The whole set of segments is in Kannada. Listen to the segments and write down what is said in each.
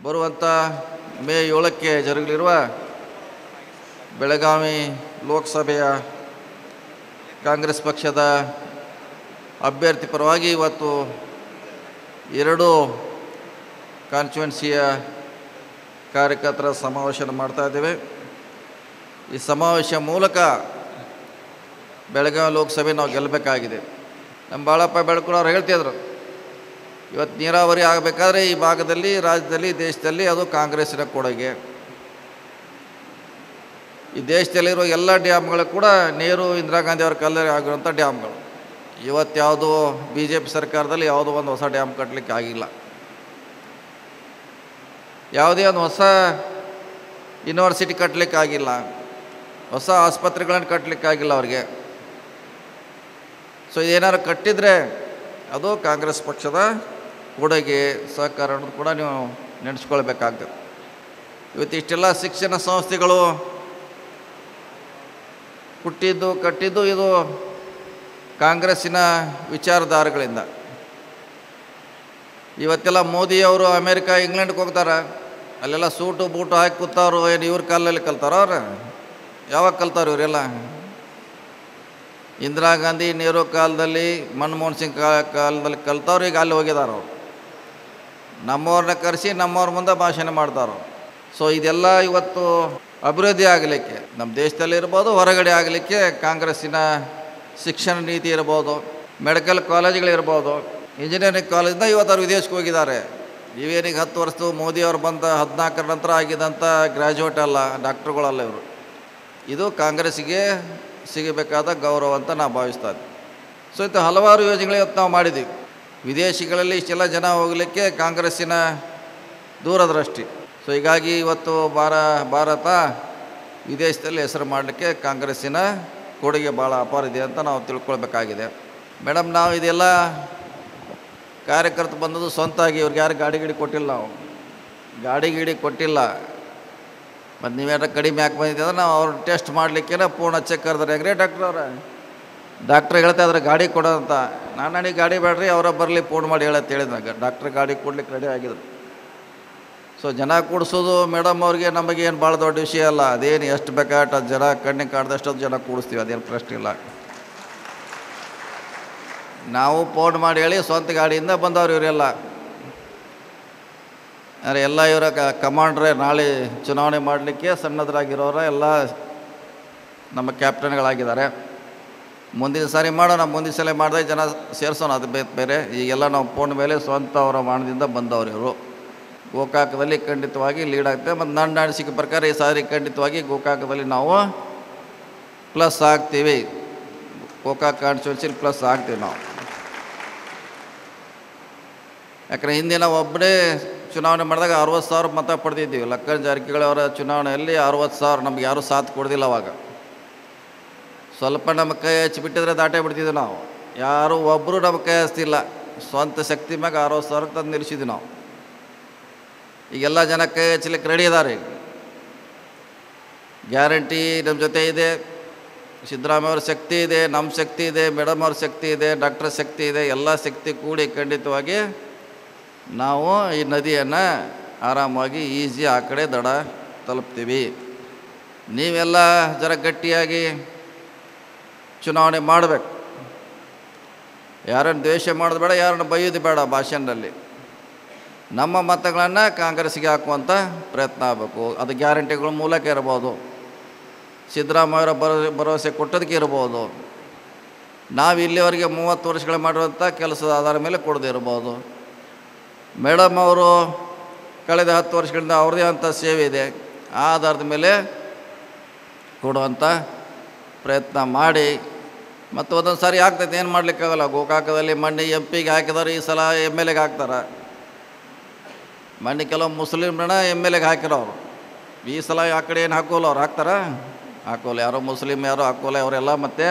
ಬರುವಂಥ ಮೇ 7ಕ್ಕೆ ಜರುಗಲಿರುವ ಬೆಳಗಾವಿ ಲೋಕಸಭೆಯ ಕಾಂಗ್ರೆಸ್ ಪಕ್ಷದ ಅಭ್ಯರ್ಥಿ ಪರವಾಗಿ ಇವತ್ತು ಎರಡೂ ಕಾನ್ಸ್ಟಿಟ್ಯೂನ್ಸಿಯ ಕಾರ್ಯಕರ್ತರ ಸಮಾವೇಶನ ಮಾಡ್ತಾ ಇದ್ದೇವೆ. ಈ ಸಮಾವೇಶ ಮೂಲಕ ಬೆಳಗಾವಿ ಲೋಕಸಭೆ ನಾವು ಗೆಲ್ಲಬೇಕಾಗಿದೆ. ನಮ್ಮ ಬಾಳಪ್ಪ ಬೆಳಕುಳವ್ರು ಹೇಳ್ತಿದ್ರು, ಇವತ್ತು ನೀರಾವರಿ ಆಗಬೇಕಾದ್ರೆ ಈ ಭಾಗದಲ್ಲಿ, ರಾಜ್ಯದಲ್ಲಿ, ದೇಶದಲ್ಲಿ ಅದು ಕಾಂಗ್ರೆಸ್ಸಿನ ಕೊಡುಗೆ. ಈ ದೇಶದಲ್ಲಿರೋ ಎಲ್ಲ ಡ್ಯಾಮ್ಗಳು ಕೂಡ ನೆಹರು ಇಂದಿರಾ ಗಾಂಧಿ ಅವರ ಕಾಲದಲ್ಲಿ ಆಗಿರುವಂಥ ಡ್ಯಾಮ್ಗಳು. ಇವತ್ತು ಯಾವುದೋ BJP ಸರ್ಕಾರದಲ್ಲಿ ಯಾವುದೋ ಒಂದು ಹೊಸ ಡ್ಯಾಮ್ ಕಟ್ಟಲಿಕ್ಕೆ ಆಗಿಲ್ಲ. ಯಾವುದೇ ಒಂದು ಹೊಸ ಯೂನಿವರ್ಸಿಟಿ ಕಟ್ಟಲಿಕ್ಕಾಗಿಲ್ಲ, ಹೊಸ ಆಸ್ಪತ್ರೆಗಳನ್ನು ಕಟ್ಟಲಿಕ್ಕಾಗಿಲ್ಲ ಅವ್ರಿಗೆ. ಸೊ ಇದೇನಾದ್ರು ಕಟ್ಟಿದರೆ ಅದು ಕಾಂಗ್ರೆಸ್ ಪಕ್ಷದ ಕೊಡುಗೆ, ಸಹಕಾರ ಅನ್ನೋದು ಕೂಡ ನೀವು ನೆನೆಸ್ಕೊಳ್ಬೇಕಾಗ್ತದೆ. ಇವತ್ತು ಇಷ್ಟೆಲ್ಲ ಶಿಕ್ಷಣ ಸಂಸ್ಥೆಗಳು ಕಟ್ಟಿದ್ದು ಇದು ಕಾಂಗ್ರೆಸ್ಸಿನ ವಿಚಾರಧಾರೆಗಳಿಂದ. ಇವತ್ತೆಲ್ಲ ಮೋದಿಯವರು ಅಮೇರಿಕಾ, ಇಂಗ್ಲೆಂಡ್ಗೆ ಹೋಗ್ತಾರೆ, ಅಲ್ಲೆಲ್ಲ ಸೂಟು ಬೂಟು ಹಾಕಿ ಕೂತವ್ರು. ಏನು ಇವ್ರ ಕಾಲದಲ್ಲಿ ಕಲ್ತಾರ? ಅವ್ರು ಯಾವಾಗ ಕಲ್ತಾರ? ಇವರೆಲ್ಲ ಇಂದಿರಾ ಗಾಂಧಿ, ನೆಹರು ಕಾಲದಲ್ಲಿ, ಮನಮೋಹನ್ ಸಿಂಗ್ ಕಾಲದಲ್ಲಿ ಕಲ್ತವ್ರು. ಈಗ ಅಲ್ಲಿ ಹೋಗಿದಾರ ಅವರು. ನಮ್ಮವ್ರನ್ನ ಕರೆಸಿ ನಮ್ಮವ್ರ ಮುಂದೆ ಭಾಷಣ ಮಾಡ್ತಾರೋ. ಸೊ ಇದೆಲ್ಲ ಇವತ್ತು ಅಭಿವೃದ್ಧಿ ಆಗಲಿಕ್ಕೆ, ನಮ್ಮ ದೇಶದಲ್ಲಿ ಇರ್ಬೋದು, ಹೊರಗಡೆ ಆಗಲಿಕ್ಕೆ ಕಾಂಗ್ರೆಸ್ಸಿನ ಶಿಕ್ಷಣ ನೀತಿ ಇರ್ಬೋದು, ಮೆಡಿಕಲ್ ಕಾಲೇಜ್ಗಳಿರ್ಬೋದು, ಇಂಜಿನಿಯರಿಂಗ್ ಕಾಲೇಜಿಂದ ಇವತ್ತು ಅವ್ರು ವಿದೇಶಕ್ಕೆ ಹೋಗಿದ್ದಾರೆ. ಇವೇನಿಗೆ 10 ವರ್ಷದ್ದು ಮೋದಿಯವರು ಬಂದ 14ರ ನಂತರ ಆಗಿದ್ದಂಥ ಗ್ರ್ಯಾಜುಯೇಟ್ ಅಲ್ಲ, ಡಾಕ್ಟ್ರುಗಳಲ್ಲ ಇವರು. ಇದು ಕಾಂಗ್ರೆಸ್ಸಿಗೆ ಸಿಗಬೇಕಾದ ಗೌರವ ಅಂತ ನಾವು ಭಾವಿಸ್ತಾ ಇದ್ದೀವಿ. ಸೊ ಇದು ಹಲವಾರು ಯೋಜನೆಗಳು ಇವತ್ತು ನಾವು ಮಾಡಿದ್ದೀವಿ. ವಿದೇಶಗಳಲ್ಲಿ ಇಷ್ಟೆಲ್ಲ ಜನ ಹೋಗಲಿಕ್ಕೆ ಕಾಂಗ್ರೆಸ್ಸಿನ ದೂರದೃಷ್ಟಿ. ಸೊ ಹೀಗಾಗಿ ಇವತ್ತು ಭಾರತ ವಿದೇಶದಲ್ಲಿ ಹೆಸರು ಮಾಡಲಿಕ್ಕೆ ಕಾಂಗ್ರೆಸ್ಸಿನ ಕೊಡುಗೆ ಭಾಳ ಅಪಾರ ಇದೆ ಅಂತ ನಾವು ತಿಳ್ಕೊಳ್ಬೇಕಾಗಿದೆ. ಮೇಡಮ್, ನಾವು ಇದೆಲ್ಲ ಕಾರ್ಯಕರ್ತರು ಬಂದದ್ದು ಸ್ವಂತಾಗಿ, ಇವ್ರಿಗೆ ಯಾರು ಗಾಡಿ ಕೊಟ್ಟಿಲ್ಲ. ನಾವು ಗಾಡಿ ಕೊಟ್ಟಿಲ್ಲ. ಮತ್ತು ನೀವೇನಾರ ಕಡಿಮೆ ಯಾಕೆ ಬಂದಿದ್ದೆ ಅಂದ್ರೆ ನಾವು ಅವ್ರು ಟೆಸ್ಟ್ ಮಾಡಲಿಕ್ಕೆ ಪೂರ್ಣ ಚೆಕ್ ಕರೆದ್ರೆ ಹೆಂಗ್ರಿ ಡಾಕ್ಟ್ರ್ ಹೇಳ್ತಾ ಇದ್ರೆ ಗಾಡಿ ಕೊಡೋದಂತ. ನನಗೆ ಗಾಡಿ ಬೇಡ್ರಿ, ಅವರ ಬರಲಿ ಫೋನ್ ಮಾಡಿ ಹೇಳತ್ತೆ ಹೇಳಿದಾಗ ಡಾಕ್ಟ್ರ್ ಗಾಡಿ ಕೊಡ್ಲಿಕ್ಕೆ ರೆಡಿ ಆಗಿದ್ರು. ಸೊ ಜನ ಕೂಡಿಸೋದು ಮೇಡಮ್ ಅವ್ರಿಗೆ ನಮಗೇನು ಭಾಳ ದೊಡ್ಡ ವಿಷಯ ಅಲ್ಲ. ಅದೇನು ಎಷ್ಟು ಬೇಕಾಟ ಜನ ಕಣ್ಣಿಗೆ ಕಾಡ್ದಷ್ಟು ಜನ ಕೂಡಿಸ್ತೀವಿ, ಅದೇನು ಪ್ರಶ್ನೆ ಇಲ್ಲ. ನಾವು ಫೋನ್ ಮಾಡಿ ಹೇಳಿ ಸ್ವಂತ ಗಾಡಿಯಿಂದ ಬಂದವ್ರು ಇವರೆಲ್ಲ. ಅಂದರೆ ಎಲ್ಲ ಇವರ ಕಮಾಂಡ್ರೆ ನಾಳೆ ಚುನಾವಣೆ ಮಾಡಲಿಕ್ಕೆ ಸನ್ನದ್ಧರಾಗಿರೋರ ಎಲ್ಲ ನಮ್ಮ ಕ್ಯಾಪ್ಟನ್ಗಳಾಗಿದ್ದಾರೆ. ಮುಂದಿನ ಸಾರಿ ಮಾಡೋಣ, ಮುಂದಿನ ಸಲ ಮಾಡಿದಾಗ ಜನ ಸೇರಿಸೋಣ, ಅದು ಬೇರೆ. ಈಗೆಲ್ಲ ನಾವು ಫೋನ್ ಮೇಲೆ ಸ್ವಂತ ಅವರ ಮಾನದಿಂದ ಬಂದವರು ಇವರು. ಗೋಕಾಕದಲ್ಲಿ ಖಂಡಿತವಾಗಿ ಲೀಡ್ ಆಗ್ತದೆ. ಮತ್ತು ನನ್ನ ಅನಿಸಿಕೆ ಪ್ರಕಾರ ಈ ಸಾರಿ ಖಂಡಿತವಾಗಿ ಗೋಕಾಕದಲ್ಲಿ ನಾವು ಪ್ಲಸ್ ಆಗ್ತೀವಿ. ಗೋಕಾಕ್ ಕಾನ್ಸ್ಟಿಟ್ಯೂನ್ಸಿಲಿ ಪ್ಲಸ್ ಆಗ್ತೀವಿ ನಾವು. ಯಾಕಂದರೆ ಹಿಂದಿನ ಒಬ್ಬನೇ ಚುನಾವಣೆ ಮಾಡಿದಾಗ 60,000 ಮತ ಪಡೆದಿದ್ದೀವಿ. ಲಕ್ಕನ್ ಜಾರಕಿಹೊಳಿ ಅವರ ಚುನಾವಣೆಯಲ್ಲಿ 60,000. ನಮ್ಗೆ ಯಾರೂ ಸಾಥ್ ಕೊಡೋದಿಲ್ಲ ಅವಾಗ. ಸ್ವಲ್ಪ ನಮ್ಮ ಕೈ ಹಚ್ಚಿಬಿಟ್ಟಿದ್ರೆ ದಾಟೇ ಬಿಡ್ತಿದ್ವಿ ನಾವು. ಯಾರು ಒಬ್ಬರು ನಮ್ಮ ಕೈ ಹಚ್ತಿಲ್ಲ. ಸ್ವಂತ ಶಕ್ತಿ ಮ್ಯಾಗ 60,000 ತಂದು ನಿಲ್ಲಿಸಿದ್ವಿ ನಾವು. ಈಗೆಲ್ಲ ಜನ ಕೈ ಹಚ್ಚಲಿಕ್ಕೆ ರೆಡಿ ಇದ್ದಾರೆ. ಗ್ಯಾರಂಟಿ ನಮ್ಮ ಜೊತೆ ಇದೆ. ಸಿದ್ದರಾಮಯ್ಯ ಅವ್ರ ಶಕ್ತಿ ಇದೆ, ನಮ್ಮ ಶಕ್ತಿ ಇದೆ, ಮೇಡಮ್ ಅವ್ರ ಶಕ್ತಿ ಇದೆ, ಡಾಕ್ಟರ್ ಶಕ್ತಿ ಇದೆ. ಎಲ್ಲ ಶಕ್ತಿ ಕೂಡಿ ಖಂಡಿತವಾಗಿ ನಾವು ಈ ನದಿಯನ್ನು ಆರಾಮಾಗಿ ಈಸಿ ಆ ಕಡೆ ದಡ ತಲುಪ್ತೀವಿ. ನೀವೆಲ್ಲ ಜರ ಗಟ್ಟಿಯಾಗಿ ಚುನಾವಣೆ ಮಾಡಬೇಕು. ಯಾರನ್ನು ದ್ವೇಷ ಮಾಡೋದು ಬೇಡ, ಯಾರನ್ನು ಬೈಯೋದು ಬೇಡ. ಭಾಷಣದಲ್ಲಿ ನಮ್ಮ ಮತಗಳನ್ನು ಕಾಂಗ್ರೆಸ್ಸಿಗೆ ಹಾಕುವಂಥ ಪ್ರಯತ್ನ ಆಗಬೇಕು. ಅದು ಗ್ಯಾರಂಟಿಗಳ ಮೂಲಕ ಇರ್ಬೋದು, ಸಿದ್ದರಾಮಯ್ಯವರ ಭರವಸೆ ಕೊಟ್ಟೋದಕ್ಕೆ ಇರ್ಬೋದು, ನಾವು ಇಲ್ಲಿವರೆಗೆ 30 ವರ್ಷಗಳು ಮಾಡಿರುವಂಥ ಕೆಲಸದ ಆಧಾರ ಮೇಲೆ ಕೊಡದೇ ಇರ್ಬೋದು. ಮೇಡಮ್ ಅವರು ಕಳೆದ 10 ವರ್ಷಗಳಿಂದ ಅವ್ರದ್ದೇ ಅಂಥ ಸೇವೆ ಇದೆ, ಆ ಆಧಾರದ ಮೇಲೆ ಕೊಡುವಂಥ ಪ್ರಯತ್ನ ಮಾಡಿ. ಮತ್ತು ಒಂದೊಂದು ಸಾರಿ ಆಗ್ತೈತೆ, ಏನು ಮಾಡಲಿಕ್ಕಾಗಲ್ಲ. ಗೋಕಾಕದಲ್ಲಿ ಮಣ್ಣಿ MP ಹಾಕಿದವರು ಈ ಸಲ MLA ಹಾಕ್ತಾರೆ. ಮಣ್ಣಿ ಕೆಲವು ಮುಸ್ಲಿಮ್ರನ್ನ MLA ಹಾಕಿರೋರು. ಈ ಸಲ ಆ ಕಡೆ ಏನು ಹಾಕೋಲ್ಲ, ಅವ್ರು ಹಾಕ್ತಾರ? ಹಾಕೋಲ್ಲ. ಯಾರೋ ಮುಸ್ಲಿಮ್ ಯಾರೋ ಹಾಕೋಲ್ಲ. ಅವರೆಲ್ಲ ಮತ್ತೆ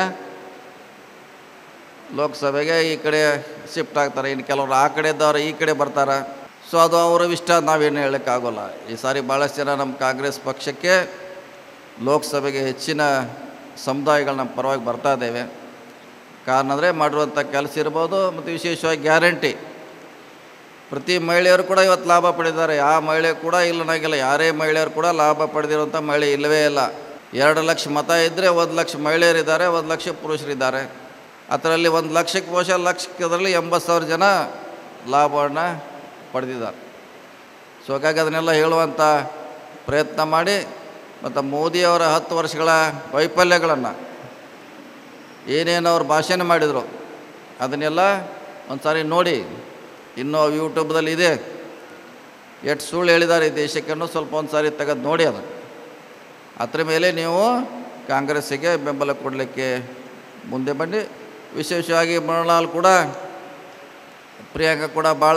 ಲೋಕಸಭೆಗೆ ಈ ಕಡೆ ಶಿಫ್ಟ್ ಆಗ್ತಾರೆ. ಇನ್ನು ಕೆಲವರು ಆ ಕಡೆ ಇದ್ದವ್ರು ಈ ಕಡೆ ಬರ್ತಾರೆ. ಸೊ ಅದು ಅವರ ಇಷ್ಟ, ನಾವೇನು ಹೇಳೋಕ್ಕಾಗೋಲ್ಲ. ಈ ಸಾರಿ ಭಾಳಷ್ಟು ಜನ ನಮ್ಮ ಕಾಂಗ್ರೆಸ್ ಪಕ್ಷಕ್ಕೆ ಲೋಕಸಭೆಗೆ ಹೆಚ್ಚಿನ ಸಮುದಾಯಗಳು ನಮ್ಮ ಪರವಾಗಿ ಬರ್ತಾ ಇದ್ದೇವೆ. ಕಾರಣ ಅಂದರೆ ಮಾಡಿರುವಂಥ ಕೆಲಸ ಇರ್ಬೋದು, ಮತ್ತು ವಿಶೇಷವಾಗಿ ಗ್ಯಾರಂಟಿ ಪ್ರತಿ ಮಹಿಳೆಯರು ಕೂಡ ಇವತ್ತು ಲಾಭ ಪಡೆದಿದ್ದಾರೆ. ಯಾವ ಮಹಿಳೆ ಕೂಡ ಇಲ್ಲನಾಗಿಲ್ಲ. ಯಾರೇ ಮಹಿಳೆಯರು ಕೂಡ ಲಾಭ ಪಡೆದಿರುವಂಥ ಮಹಿಳೆ ಇಲ್ಲವೇ ಇಲ್ಲ. 2 ಲಕ್ಷ ಮತ ಇದ್ದರೆ 1 ಲಕ್ಷ ಮಹಿಳೆಯರಿದ್ದಾರೆ, 1 ಲಕ್ಷ ಪುರುಷರಿದ್ದಾರೆ. ಅದರಲ್ಲಿ 1 ಲಕ್ಷಕ್ಕೆ ಬಹುಶಃ ಲಕ್ಷದಲ್ಲಿ 80,000 ಜನ ಲಾಭವನ್ನು ಪಡೆದಿದ್ದಾರೆ. ಸೊ ಹಾಗಾಗಿ ಅದನ್ನೆಲ್ಲ ಹೇಳುವಂಥ ಪ್ರಯತ್ನ ಮಾಡಿ, ಮತ್ತು ಮೋದಿಯವರ 10 ವರ್ಷಗಳ ವೈಫಲ್ಯಗಳನ್ನು ಏನೇನು ಅವ್ರು ಭಾಷಣ ಮಾಡಿದರು ಅದನ್ನೆಲ್ಲ ಒಂದು ಸಾರಿ ನೋಡಿ. ಇನ್ನೂ ಯೂಟ್ಯೂಬ್ದಲ್ಲಿ ಇದೆ, ಎಷ್ಟು ಸುಳ್ಳು ಹೇಳಿದ್ದಾರೆ ಈ ದೇಶಕ್ಕೆ ಸ್ವಲ್ಪ ಒಂದು ಸಾರಿ ತೆಗೆದು ನೋಡಿ. ಅದು ಅದರ ಮೇಲೆ ನೀವು ಕಾಂಗ್ರೆಸ್ಸಿಗೆ ಬೆಂಬಲ ಕೊಡಲಿಕ್ಕೆ ಮುಂದೆ ಬನ್ನಿ. ವಿಶೇಷವಾಗಿ ಮೃಣಾಲ್ ಕೂಡ, ಪ್ರಿಯಾಂಕಾ ಕೂಡ ಭಾಳ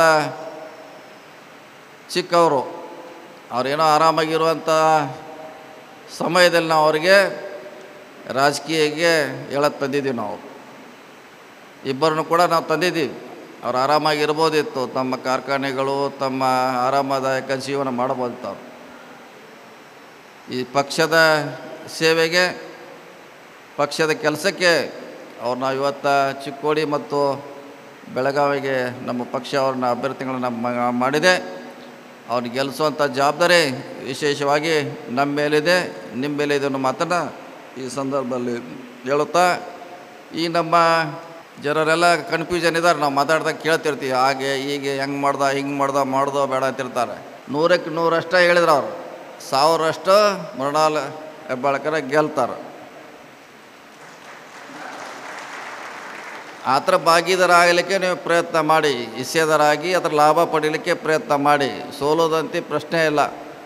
ಚಿಕ್ಕವರು. ಅವರೇನೋ ಆರಾಮಾಗಿರುವಂಥ ಸಮಯದಲ್ಲಿ ನಾವು ಅವರಿಗೆ ರಾಜಕೀಯಕ್ಕೆ ಹೇಳಕ್ಕೆ ತಂದಿದ್ದೀವಿ. ನಾವು ಇಬ್ಬರನ್ನು ಕೂಡ ನಾವು ತಂದಿದ್ದೀವಿ. ಅವ್ರು ಆರಾಮಾಗಿರ್ಬೋದಿತ್ತು, ತಮ್ಮ ಕಾರ್ಖಾನೆಗಳು, ತಮ್ಮ ಆರಾಮದಾಯಕ ಜೀವನ ಮಾಡ್ಬೋದಿತ್ತು. ಅವರು ಈ ಪಕ್ಷದ ಸೇವೆಗೆ, ಪಕ್ಷದ ಕೆಲಸಕ್ಕೆ ಅವ್ರನ್ನ ಇವತ್ತು ಚಿಕ್ಕೋಡಿ ಮತ್ತು ಬೆಳಗಾವಿಗೆ ನಮ್ಮ ಪಕ್ಷ ಅವ್ರನ್ನ ಅಭ್ಯರ್ಥಿಗಳನ್ನ ಮಾಡಿದೆ. ಅವ್ರನ್ನ ಗೆಲ್ಲಿಸುವಂಥ ಜವಾಬ್ದಾರಿ ವಿಶೇಷವಾಗಿ ನಮ್ಮ ಮೇಲಿದೆ, ನಿಮ್ಮ ಮೇಲೆ ಇದನ್ನು ಮಾತನ್ನು ಈ ಸಂದರ್ಭದಲ್ಲಿ ಹೇಳುತ್ತಾ, ಈ ನಮ್ಮ ಜನರೆಲ್ಲ ಕನ್ಫ್ಯೂಷನ್ ಇದ್ದಾರೆ. ನಾವು ಮಾತಾಡ್ದಾಗ ಕೇಳ್ತಿರ್ತೀವಿ, ಹಾಗೆ ಹೀಗೆ ಹೆಂಗೆ ಮಾಡ್ದ, ಹಿಂಗೆ ಮಾಡ್ದೋ ಬೇಡ ಅಂತಿರ್ತಾರೆ. 100ಕ್ಕೆ 100 ಹೇಳಿದ್ರು ಅವರು, 1000 ಮೃಣಾಲ್ ಹೆಬ್ಬಾಳ್ಕರ್ ಗೆಲ್ತಾರೆ. ಆ ಥರ ಭಾಗೀದಾರ ಆಗಲಿಕ್ಕೆ ನೀವು ಪ್ರಯತ್ನ ಮಾಡಿ, ಹಿಸ್ಸೇದಾರಾಗಿ ಅದರ ಲಾಭ ಪಡೀಲಿಕ್ಕೆ ಪ್ರಯತ್ನ ಮಾಡಿ. ಸೋಲೋದಂತೆ ಪ್ರಶ್ನೆ ಇಲ್ಲ.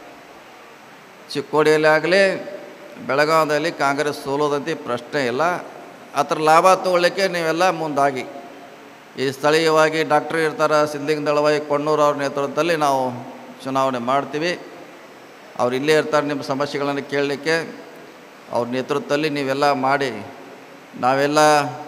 ಚಿಕ್ಕೋಡಿಯಲ್ಲಿ ಆಗಲಿ ಬೆಳಗಾವಿಯಲ್ಲಿ ಕಾಂಗ್ರೆಸ್ ಸೋಲೋದಂತೆ ಪ್ರಶ್ನೆ ಇಲ್ಲ. ಅದರ ಲಾಭ ತಗೊಳ್ಳಿಕ್ಕೆ ನೀವೆಲ್ಲ ಮುಂದಾಗಿ. ಈ ಸ್ಥಳೀಯವಾಗಿ ಡಾಕ್ಟ್ರು ಇರ್ತಾರೆ, ಸಿದ್ಲಿಂಗ ದಳವಾಯಿ ಕೊಣ್ಣೂರು ಅವ್ರ ನೇತೃತ್ವದಲ್ಲಿ ನಾವು ಚುನಾವಣೆ ಮಾಡ್ತೀವಿ. ಅವ್ರು ಇಲ್ಲೇ ಇರ್ತಾರೆ ನಿಮ್ಮ ಸಮಸ್ಯೆಗಳನ್ನು ಕೇಳಲಿಕ್ಕೆ. ಅವ್ರ ನೇತೃತ್ವದಲ್ಲಿ ನೀವೆಲ್ಲ ಮಾಡಿ, ನಾವೆಲ್ಲ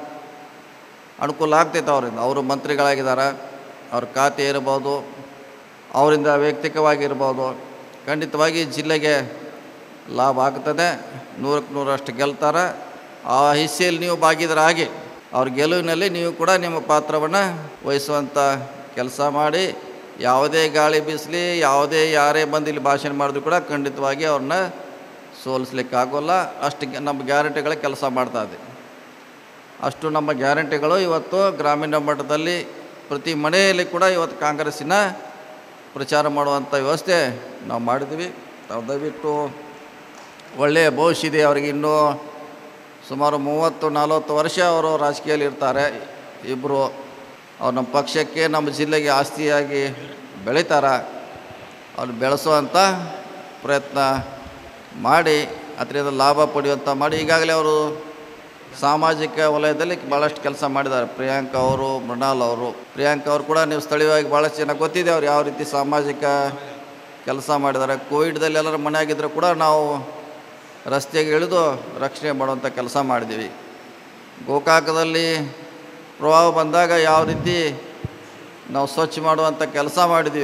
ಅನುಕೂಲ ಆಗ್ತೈತೆ ಅವರಿಂದ. ಅವರು ಮಂತ್ರಿಗಳಾಗಿದ್ದಾರೆ, ಅವ್ರ ಖಾತೆ ಇರ್ಬೋದು, ಅವರಿಂದ ವೈಯಕ್ತಿಕವಾಗಿರ್ಬೋದು, ಖಂಡಿತವಾಗಿ ಜಿಲ್ಲೆಗೆ ಲಾಭ ಆಗ್ತದೆ. 100ಕ್ಕೆ 100 ಗೆಲ್ತಾರೆ. ಆ ಹಿಸ್ಸೆಯಲ್ಲಿ ನೀವು ಭಾಗೀದಾರಾಗಿ ಅವ್ರ ಗೆಲುವಿನಲ್ಲಿ ನೀವು ಕೂಡ ನಿಮ್ಮ ಪಾತ್ರವನ್ನು ವಹಿಸುವಂಥ ಕೆಲಸ ಮಾಡಿ. ಯಾವುದೇ ಗಾಳಿ ಬೀಸಲಿ, ಯಾರೇ ಬಂದು ಇಲ್ಲಿ ಭಾಷಣ ಮಾಡಿದ್ರು ಕೂಡ ಖಂಡಿತವಾಗಿ ಅವ್ರನ್ನ ಸೋಲಿಸ್ಲಿಕ್ಕಾಗೋಲ್ಲ. ಅಷ್ಟು ನಮ್ಮ ಗ್ಯಾರಂಟಿಗಳ ಕೆಲಸ ಮಾಡ್ತಾಯಿದ್ದೆ. ಅಷ್ಟು ನಮ್ಮ ಗ್ಯಾರಂಟಿಗಳು ಇವತ್ತು ಗ್ರಾಮೀಣ ಮಟ್ಟದಲ್ಲಿ ಪ್ರತಿ ಮನೆಯಲ್ಲಿ ಕೂಡ ಇವತ್ತು ಕಾಂಗ್ರೆಸ್ಸಿನ ಪ್ರಚಾರ ಮಾಡುವಂಥ ವ್ಯವಸ್ಥೆ ನಾವು ಮಾಡಿದ್ವಿ. ನಾವು ದಯವಿಟ್ಟು ಒಳ್ಳೆಯ ಭವಿಷ್ಯ ಇದೆ ಅವರಿಗೆ. ಇನ್ನೂ ಸುಮಾರು 30-40 ವರ್ಷ ಅವರು ರಾಜಕೀಯದಲ್ಲಿ ಇರ್ತಾರೆ. ಇಬ್ಬರು ಅವ್ರು ನಮ್ಮ ಪಕ್ಷಕ್ಕೆ, ನಮ್ಮ ಜಿಲ್ಲೆಗೆ ಆಸ್ತಿಯಾಗಿ ಬೆಳೀತಾರೆ. ಅವ್ರು ಬೆಳೆಸುವಂಥ ಪ್ರಯತ್ನ ಮಾಡಿ, ಅದರಿಂದ ಲಾಭ ಪಡೆಯುವಂಥ ಮಾಡಿ. ಈಗಾಗಲೇ ಅವರು ಸಾಮಾಜಿಕ ವಲಯದಲ್ಲಿ ಭಾಳಷ್ಟು ಕೆಲಸ ಮಾಡಿದ್ದಾರೆ. ಪ್ರಿಯಾಂಕಾ ಅವರು, ಮೃಣಾಲ್ ಅವರು. ಪ್ರಿಯಾಂಕಾ ಅವರು ಕೂಡ ನೀವು ಸ್ಥಳೀಯವಾಗಿ ಭಾಳಷ್ಟು ಜನ ಗೊತ್ತಿದೆ ಅವ್ರು ಯಾವ ರೀತಿ ಸಾಮಾಜಿಕ ಕೆಲಸ ಮಾಡಿದ್ದಾರೆ. ಕೋವಿಡ್ದಲ್ಲಿ ಎಲ್ಲರ ಮನೆಯಾಗಿದ್ದರೂ ಕೂಡ ನಾವು ರಸ್ತೆಗೆ ಇಳಿದು ರಕ್ಷಣೆ ಮಾಡುವಂಥ ಕೆಲಸ ಮಾಡಿದ್ದೀವಿ. ಗೋಕಾಕದಲ್ಲಿ ಪ್ರವಾಹ ಬಂದಾಗ ಯಾವ ರೀತಿ ನಾವು ಸ್ವಚ್ಛ ಮಾಡುವಂಥ ಕೆಲಸ ಮಾಡಿದ್ದೀವಿ.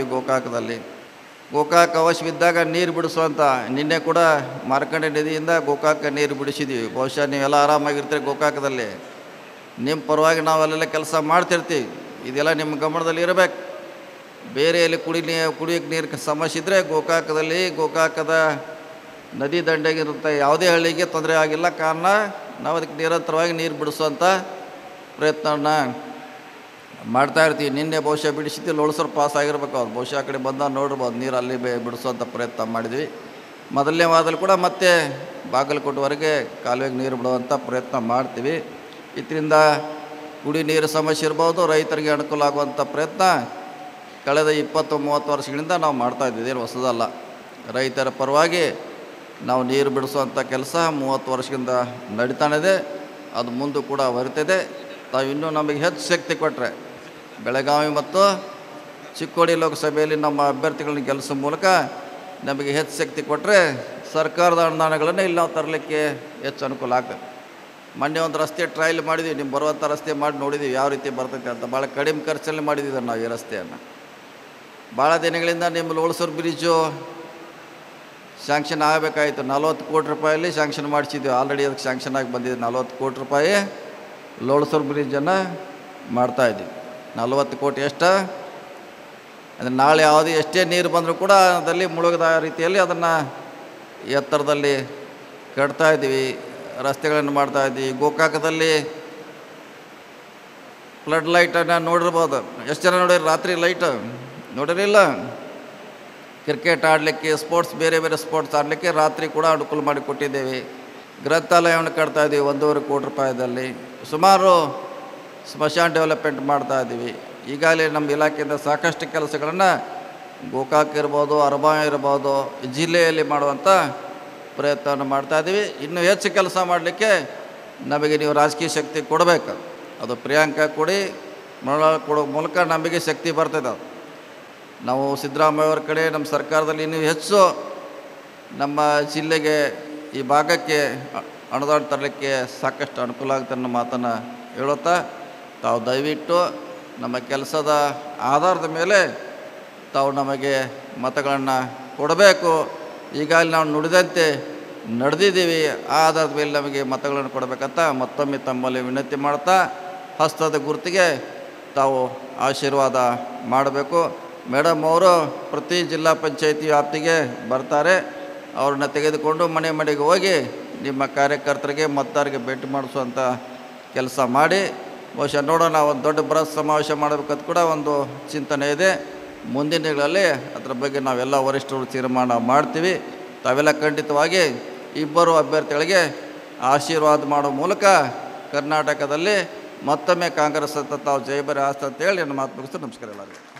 ಗೋಕಾಕ ಅವಶ್ಯವಿದ್ದಾಗ ನೀರು ಬಿಡಿಸುವಂಥ, ನಿನ್ನೆ ಕೂಡ ಮಾರ್ಕಂಡೆ ನದಿಯಿಂದ ಗೋಕಾಕ ನೀರು ಬಿಡಿಸಿದ್ದೀವಿ. ಬಹುಶಃ ನೀವೆಲ್ಲ ಆರಾಮಾಗಿರ್ತೀರಿ ಗೋಕಾಕದಲ್ಲಿ. ನಿಮ್ಮ ಪರವಾಗಿ ನಾವೆಲ್ಲ ಕೆಲಸ ಮಾಡ್ತಿರ್ತೀವಿ. ಇದೆಲ್ಲ ನಿಮ್ಮ ಗಮನದಲ್ಲಿ ಇರಬೇಕು. ಬೇರೆ ಎಲ್ಲಿ ಕುಡಿಯೋಕ್ಕೆ ನೀರು ಸಮಸ್ಯೆ ಇದ್ದರೆ ಗೋಕಾಕದ ನದಿ ದಂಡೆಗಿರುವಂಥ ಯಾವುದೇ ಹಳ್ಳಿಗೆ ತೊಂದರೆ ಆಗಿಲ್ಲ. ಕಾರಣ ನಾವು ಅದಕ್ಕೆ ನಿರಂತರವಾಗಿ ನೀರು ಬಿಡಿಸುವಂಥ ಪ್ರಯತ್ನವನ್ನು ಮಾಡ್ತಾಯಿರ್ತೀವಿ. ನಿನ್ನೆ ಬಹುಶಃ ಬಿಡಿಸಿದ್ದು ಲೋಳಸರು ಪಾಸ್ ಆಗಿರ್ಬೇಕು. ಅವ್ರು ಬಹುಶಃ ಆ ಕಡೆ ಬಂದಾಗ ನೋಡ್ಬೋದು, ನೀರು ಅಲ್ಲಿ ಬಿಡಿಸುವಂಥ ಪ್ರಯತ್ನ ಮಾಡಿದ್ವಿ. ಮೊದಲನೇ ವಾರದಲ್ಲಿ ಕೂಡ ಮತ್ತೆ ಬಾಗಲಕೋಟೆವರೆಗೆ ಕಾಲುವೆಗೆ ನೀರು ಬಿಡುವಂಥ ಪ್ರಯತ್ನ ಮಾಡ್ತೀವಿ. ಇದರಿಂದ ಕುಡಿ ನೀರು ಸಮಸ್ಯೆ ಇರ್ಬೋದು, ರೈತರಿಗೆ ಅನುಕೂಲ ಆಗುವಂಥ ಪ್ರಯತ್ನ ಕಳೆದ 20-30 ವರ್ಷಗಳಿಂದ ನಾವು ಮಾಡ್ತಾಯಿದ್ದೀವಿ. ಏನು ಹೊಸದಲ್ಲ. ರೈತರ ಪರವಾಗಿ ನಾವು ನೀರು ಬಿಡಿಸುವಂಥ ಕೆಲಸ 30 ವರ್ಷದಿಂದ ನಡೀತಾನಿದೆ. ಅದು ಮುಂದೆ ಕೂಡ ಬರ್ತದೆ. ತಾವು ಇನ್ನೂ ನಮಗೆ ಹೆಚ್ಚು ಶಕ್ತಿ ಕೊಟ್ಟರೆ, ಬೆಳಗಾವಿ ಮತ್ತು ಚಿಕ್ಕೋಡಿ ಲೋಕಸಭೆಯಲ್ಲಿ ನಮ್ಮ ಅಭ್ಯರ್ಥಿಗಳನ್ನ ಗೆಲ್ಲಿಸೋ ಮೂಲಕ ನಮಗೆ ಹೆಚ್ಚು ಶಕ್ತಿ ಕೊಟ್ಟರೆ ಸರ್ಕಾರದ ಅನುದಾನಗಳನ್ನು ಇಲ್ಲಿ ನಾವು ತರಲಿಕ್ಕೆ ಹೆಚ್ಚು ಅನುಕೂಲ ಆಗ್ತದೆ. ಮೊನ್ನೆ ಒಂದು ರಸ್ತೆ ಟ್ರಯಲ್ ಮಾಡಿದ್ದೀವಿ. ನಿಮ್ಮ ಬರುವಂಥ ರಸ್ತೆ ಮಾಡಿ ನೋಡಿದ್ದೀವಿ ಯಾವ ರೀತಿ ಬರ್ತೈತೆ ಅಂತ. ಭಾಳ ಕಡಿಮೆ ಖರ್ಚಲ್ಲಿ ಮಾಡಿದ್ದೀವಿ ನಾವು ಈ ರಸ್ತೆಯನ್ನು. ಭಾಳ ದಿನಗಳಿಂದ ನಿಮ್ಮ ಲೋಳಸೂರು ಬ್ರಿಡ್ಜು ಶಾಂಕ್ಷನ್ ಆಗಬೇಕಾಯಿತು. 40 ಕೋಟಿ ರೂಪಾಯಲ್ಲಿ ಶಾಂಕ್ಷನ್ ಮಾಡಿಸಿದ್ವಿ. ಆಲ್ರೆಡಿ ಅದಕ್ಕೆ ಶಾಂಕ್ಷನ್ ಆಗಿ ಬಂದಿದೆ. 40 ಕೋಟಿ ರೂಪಾಯಿ ಲೋಳಸೂರು ಬ್ರಿಡ್ಜನ್ನು ಮಾಡ್ತಾಯಿದ್ವಿ. 40 ಕೋಟಿ ಎಷ್ಟು? ಅಂದರೆ ನಾಳೆ ಯಾವುದೇ ಎಷ್ಟೇ ನೀರು ಬಂದರೂ ಕೂಡ ಅದರಲ್ಲಿ ಮುಳುಗದ ರೀತಿಯಲ್ಲಿ ಅದನ್ನು ಎತ್ತರದಲ್ಲಿ ಕಟ್ತಾ ಇದ್ದೀವಿ, ರಸ್ತೆಗಳನ್ನು ಮಾಡ್ತಾಯಿದ್ದೀವಿ. ಗೋಕಾಕದಲ್ಲಿ ಫ್ಲಡ್ ಲೈಟನ್ನು ನೋಡಿರ್ಬೋದು. ಎಷ್ಟು ಜನ ನೋಡಿರಿ ರಾತ್ರಿ ಲೈಟ್ ನೋಡಿರಿಲ್ಲ? ಕ್ರಿಕೆಟ್ ಆಡಲಿಕ್ಕೆ, ಸ್ಪೋರ್ಟ್ಸ್, ಬೇರೆ ಬೇರೆ ಸ್ಪೋರ್ಟ್ಸ್ ಆಡಲಿಕ್ಕೆ ರಾತ್ರಿ ಕೂಡ ಅನುಕೂಲ ಮಾಡಿ ಕೊಟ್ಟಿದ್ದೇವೆ. ಗ್ರಂಥಾಲಯವನ್ನು ಕಟ್ತಾಯಿದ್ದೀವಿ 1.5 ಕೋಟಿ ರೂಪಾಯಿದಲ್ಲಿ. ಸುಮಾರು ಸ್ಮಶಾನ ಡೆವಲಪ್ಮೆಂಟ್ ಮಾಡ್ತಾಯಿದ್ದೀವಿ. ಈಗಾಗಲೇ ನಮ್ಮ ಇಲಾಖೆಯಿಂದ ಸಾಕಷ್ಟು ಕೆಲಸಗಳನ್ನು ಗೋಕಾಕ್ ಇರ್ಬೋದು, ಅರಬಾವಿ ಇರ್ಬೋದು, ಜಿಲ್ಲೆಯಲ್ಲಿ ಮಾಡುವಂಥ ಪ್ರಯತ್ನವನ್ನು ಮಾಡ್ತಾಯಿದ್ದೀವಿ. ಇನ್ನೂ ಹೆಚ್ಚು ಕೆಲಸ ಮಾಡಲಿಕ್ಕೆ ನಮಗೆ ನೀವು ರಾಜಕೀಯ ಶಕ್ತಿ ಕೊಡಬೇಕು. ಅದು ಪ್ರಿಯಾಂಕಾ ಕೊಡಿ, ಮನೋಹರ್ ಕೊಡೋ ಮೂಲಕ ನಮಗೆ ಶಕ್ತಿ ಬರ್ತದೆ. ನಾವು ಸಿದ್ದರಾಮಯ್ಯವ್ರ ಕಡೆ ನಮ್ಮ ಸರ್ಕಾರದಲ್ಲಿ ಇನ್ನೂ ಹೆಚ್ಚು ನಮ್ಮ ಜಿಲ್ಲೆಗೆ, ಈ ಭಾಗಕ್ಕೆ ಅನುದಾನ ತರಲಿಕ್ಕೆ ಸಾಕಷ್ಟು ಅನುಕೂಲ ಆಗುತ್ತೆ ಅನ್ನೋ ಮಾತನ್ನು ಹೇಳುತ್ತಾ, ತಾವು ದಯವಿಟ್ಟು ನಮ್ಮ ಕೆಲಸದ ಆಧಾರದ ಮೇಲೆ ತಾವು ನಮಗೆ ಮತಗಳನ್ನು ಕೊಡಬೇಕು. ಈಗಾಗಲೇ ನಾವು ನುಡಿದಂತೆ ನಡೆದಿದ್ದೀವಿ. ಆ ಆಧಾರದ ಮೇಲೆ ನಮಗೆ ಮತಗಳನ್ನು ಕೊಡಬೇಕಂತ ಮತ್ತೊಮ್ಮೆ ತಮ್ಮಲ್ಲಿ ವಿನಂತಿ ಮಾಡ್ತಾ, ಹಸ್ತದ ಗುರುತಿಗೆ ತಾವು ಆಶೀರ್ವಾದ ಮಾಡಬೇಕು. ಮೇಡಮ್ ಅವರು ಪ್ರತಿ ಜಿಲ್ಲಾ ಪಂಚಾಯಿತಿ ವ್ಯಾಪ್ತಿಗೆ ಬರ್ತಾರೆ. ಅವ್ರನ್ನ ತೆಗೆದುಕೊಂಡು ಮನೆ ಮನೆಗೆ ಹೋಗಿ ನಿಮ್ಮ ಕಾರ್ಯಕರ್ತರಿಗೆ ಮತದಾರರಿಗೆ ಭೇಟಿ ಮಾಡಿಸುವಂಥ ಕೆಲಸ ಮಾಡಿ, ಬಹುಶಃ ನೋಡೋಣ, ಒಂದು ದೊಡ್ಡ ಬೃಹತ್ ಸಮಾವೇಶ ಮಾಡಬೇಕಂತ ಕೂಡ ಒಂದು ಚಿಂತನೆ ಇದೆ. ಮುಂದಿನ ದಿನಗಳಲ್ಲಿ ಅದರ ಬಗ್ಗೆ ನಾವೆಲ್ಲ ವರಿಷ್ಠರು ತೀರ್ಮಾನ ಮಾಡ್ತೀವಿ. ತಾವೆಲ್ಲ ಖಂಡಿತವಾಗಿ ಇಬ್ಬರು ಅಭ್ಯರ್ಥಿಗಳಿಗೆ ಆಶೀರ್ವಾದ ಮಾಡೋ ಮೂಲಕ ಕರ್ನಾಟಕದಲ್ಲಿ ಮತ್ತೊಮ್ಮೆ ಕಾಂಗ್ರೆಸ್ ಅಂತ ತಾವು ಜಯಬರಿ ಆಸ್ತ ಅಂತೇಳಿ ನನ್ನ ಮಾತು ಮುಗಿಸ್ತು. ನಮಸ್ಕಾರ ಎಲ್ಲರಿಗೂ.